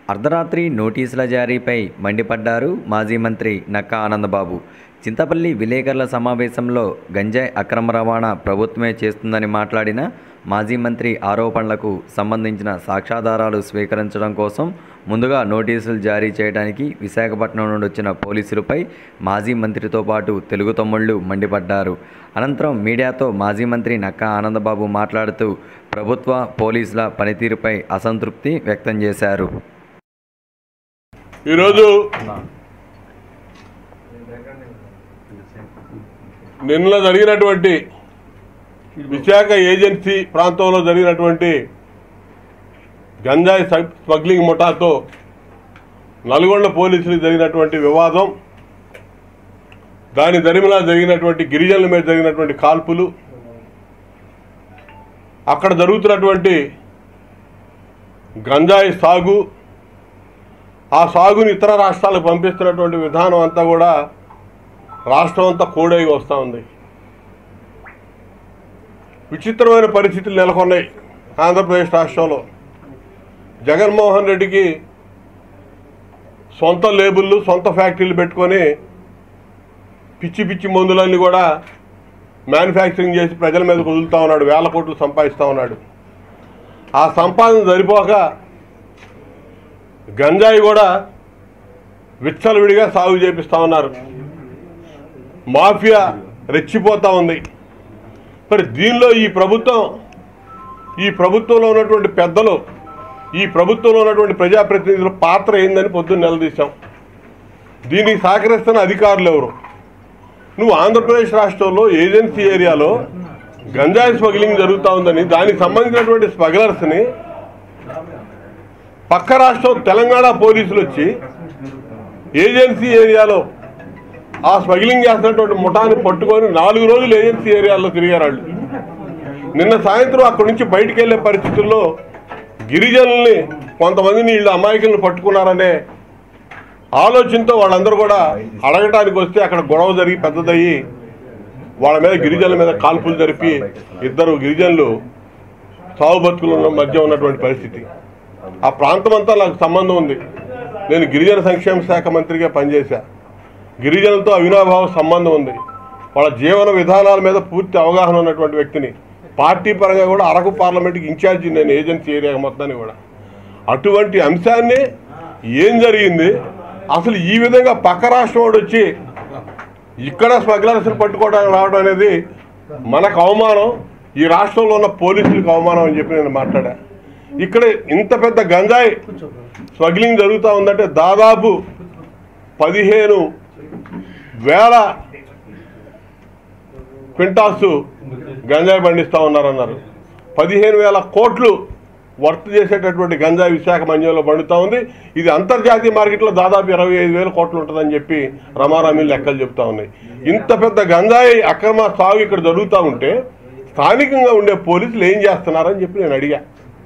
అర్ధరాత్రి నోటీసుల జారీపై మండిపడ్డారు మాజీ మంత్రి నక్కా ఆనందబాబు. చింతపల్లి విలేకరుల సమావేశంలో గంజాయి అక్రమ రవాణా ప్రభుత్వమే చేస్తుందని మాట్లాడిన మాజీ మంత్రి ఆరోపణలకు సంబంధించిన సాక్ష్యాధారాలు స్వీకరించడం కోసం ముందుగా నోటీసులు జారీ చేయడానికి విశాఖపట్నం నుండి వచ్చిన పోలీసులపై మాజీ మంత్రితో పాటు తెలుగు తమ్ముళ్లు మండిపడ్డారు. అనంతరం మీడియాతో మాజీ మంత్రి నక్కా ఆనందబాబు మాట్లాడుతూ ప్రభుత్వ పోలీసుల పనితీరుపై అసంతృప్తి వ్యక్తం చేశారు. ఈరోజు నిన్న జరిగినటువంటి విశాఖ ఏజెన్సీ ప్రాంతంలో జరిగినటువంటి గంజాయి స్మగ్లింగ్ ముఠాతో నల్గొండ పోలీసులకు జరిగినటువంటి వివాదం, దాని దరిమిలా జరిగినటువంటి గిరిజనుల మీద జరిగినటువంటి కాల్పులు, అక్కడ జరుగుతున్నటువంటి గంజాయి సాగు, ఆ సాగుని ఇతర రాష్ట్రాలకు పంపిస్తున్నటువంటి విధానం అంతా కూడా రాష్ట్రం అంతా కోడైగా వస్తూ ఉంది. విచిత్రమైన పరిస్థితులు నెలకొన్నాయి ఆంధ్రప్రదేశ్ రాష్ట్రంలో. జగన్మోహన్ రెడ్డికి సొంత లేబుళ్ళు, సొంత ఫ్యాక్టరీలు పెట్టుకొని పిచ్చి పిచ్చి మందులన్నీ కూడా మ్యానుఫ్యాక్చరింగ్ చేసి ప్రజల మీద వదులుతూ ఉన్నాడు, వేల కోట్లు సంపాదిస్తూ ఉన్నాడు. ఆ సంపాదన సరిపోక గంజాయి కూడా విచ్చలవిడిగా సాగు చేపిస్తూ ఉన్నారు. మాఫియా రెచ్చిపోతూ ఉంది. మరి దీనిలో ఈ ప్రభుత్వంలో ఉన్నటువంటి పెద్దలు, ఈ ప్రభుత్వంలో ఉన్నటువంటి ప్రజాప్రతినిధుల పాత్ర ఏందని పొద్దున్న నిలదీశాం. దీనికి సహకరిస్తున్న అధికారులు ఎవరు? నువ్వు ఆంధ్రప్రదేశ్ రాష్ట్రంలో ఏజెన్సీ ఏరియాలో గంజాయి స్మగ్లింగ్ జరుగుతూ ఉందని, దానికి సంబంధించినటువంటి స్మగ్లర్స్ని పక్క రాష్ట్రం తెలంగాణ పోలీసులు వచ్చి ఏజెన్సీ ఏరియాలో ఆ స్మగ్లింగ్ చేస్తున్నటువంటి ముఠాన్ని పట్టుకొని 4 రోజులు ఏజెన్సీ ఏరియాలో తిరిగారు వాళ్ళు. నిన్న సాయంత్రం అక్కడి నుంచి బయటికి వెళ్ళే పరిస్థితుల్లో గిరిజనుల్ని, కొంతమందిని వీళ్ళు అమాయకులను పట్టుకున్నారనే ఆలోచనతో వాళ్ళందరూ కూడా అడగటానికి వస్తే అక్కడ గొడవ జరిగి పెద్దదయ్యి వాళ్ళ మీద, గిరిజనుల మీద కాల్పులు జరిపి 2 గిరిజనులు సాగు బతుకుల మధ్య ఉన్నటువంటి పరిస్థితి. ఆ ప్రాంతం అంతా నాకు సంబంధం ఉంది. నేను గిరిజన సంక్షేమ శాఖ మంత్రిగా పనిచేశా. గిరిజనులతో అవినాభావ సంబంధం ఉంది. వాళ్ళ జీవన విధానాల మీద పూర్తి అవగాహన ఉన్నటువంటి వ్యక్తిని. పార్టీ పరంగా కూడా అరకు పార్లమెంట్కి ఇన్ఛార్జి నేను, ఏజెన్సీ ఏరియా మొత్తాన్ని కూడా. అటువంటి అంశాన్ని ఏం జరిగింది, అసలు ఈ విధంగా పక్క రాష్ట్రం వాడు వచ్చి ఇక్కడ స్మగ్లర్స్ని పట్టుకోవడానికి రావడం అనేది మనకు అవమానం, ఈ రాష్ట్రంలో ఉన్న పోలీసులకు అవమానం అని చెప్పి నేను మాట్లాడా. ఇక్కడ ఇంత పెద్ద గంజాయి స్మగ్లింగ్ జరుగుతూ ఉందంటే దాదాపు 15,000 క్వింటాల్స్ గంజాయి పండిస్తూ ఉన్నారన్నారు. 15,000 కోట్లు వర్త్ చేసేటటువంటి గంజాయి విశాఖ మన్యంలో పండుతూ ఉంది. ఇది అంతర్జాతీయ మార్కెట్లో దాదాపు 25,000 కోట్లు ఉంటుందని చెప్పి రమారామీలు లెక్కలు చెప్తా ఉన్నాయి. ఇంత పెద్ద గంజాయి అక్రమ సాగు ఇక్కడ జరుగుతూ ఉంటే స్థానికంగా ఉండే పోలీసులు ఏం చేస్తున్నారని చెప్పి నేను అడిగా.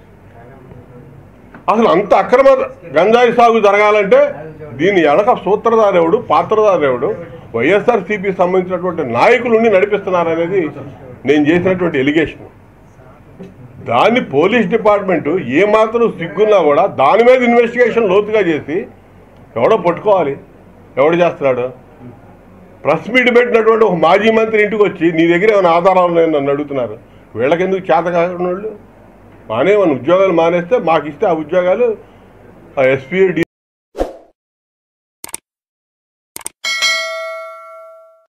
అసలు అంత అక్రమ గంజాయి సాగు జరగాలంటే దీన్ని వెనక సూత్రధారెవడు, పాత్రధారెవడు, వైఎస్ఆర్సీపీ సంబంధించినటువంటి నాయకులు నడిపిస్తున్నారనేది నేను చేసినటువంటి ఎలిగేషన్. దాన్ని పోలీస్ డిపార్ట్మెంటు ఏమాత్రం సిగ్గున్నా కూడా దాని మీద ఇన్వెస్టిగేషన్ లోతుగా చేసి ఎవడో పట్టుకోవాలి. ఎవడు చేస్తున్నాడు? ప్రెస్ మీట్ పెట్టినటువంటి ఒక మాజీ మంత్రి ఇంటికి వచ్చి నీ దగ్గర ఏమైనా ఆధారాలు ఉన్నాయని నన్ను అడుగుతున్నారు. వీళ్ళకెందుకు చేత కాకుండా వాళ్ళు? మానేమని ఉద్యోగాలు మానేస్తే మాకు ఇస్తే ఆ ఉద్యోగాలు ఎస్పీ,